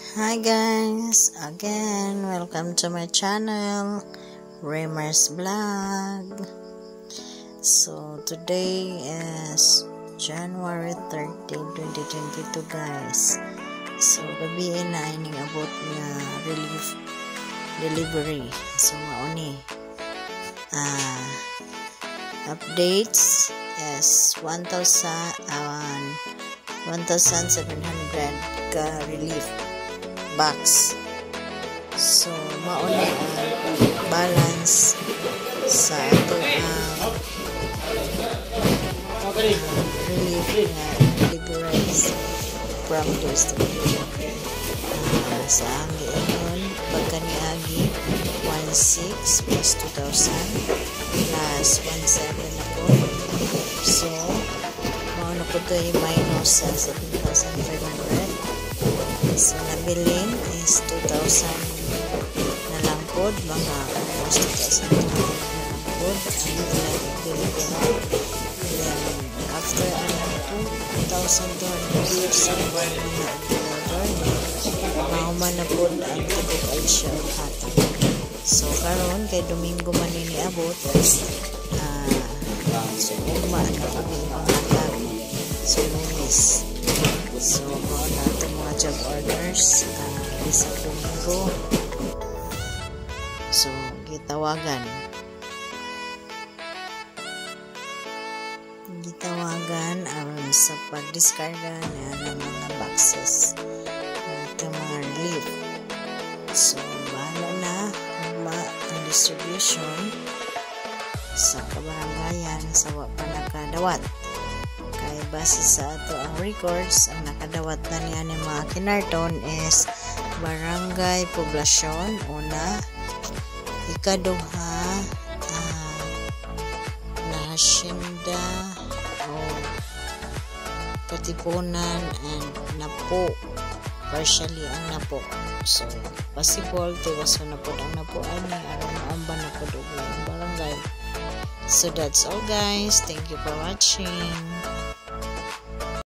Hi guys, again welcome to my channel REMARs vlog. So today is January 30, 2022 guys. So gabi na ining abot nga relief delivery. So mauni updates is 1,700 ka relief box. So mauna balance sa ato relief na deliveries from Dswd sa Angiingon pagkaniagi 1,600 plus 2,000 plus 1,700 na po. So mauna po ito yung minus sa 7,500. So nabilin is 2,000 na lang po, mga almost 2,200 na lang po ang bili ko na. Then after 2,200 sa mga order mauman na po ang tibok ay siya hatag. So karon kay Domingo man ini abot, so ugma na kami panghatag so Lunes. So kung na ito mga job orders isang Domingo, so gitawagan aron sa pagdiskarga na ng mga boxes ito mga relief. So bahala na ang distribution sa kabarangayan sa wa pa nakadawat. Kay base sa ato ang records, ang nakadawat na niya ng mga kinarton is barangay poblasyon una, ikaduha na hasyenda o Katipunan and Napo, partially ang Napo. So possible tiwas na po ang Napo ani aron maamba na po ang barangay. So that's all guys, thank you for watching.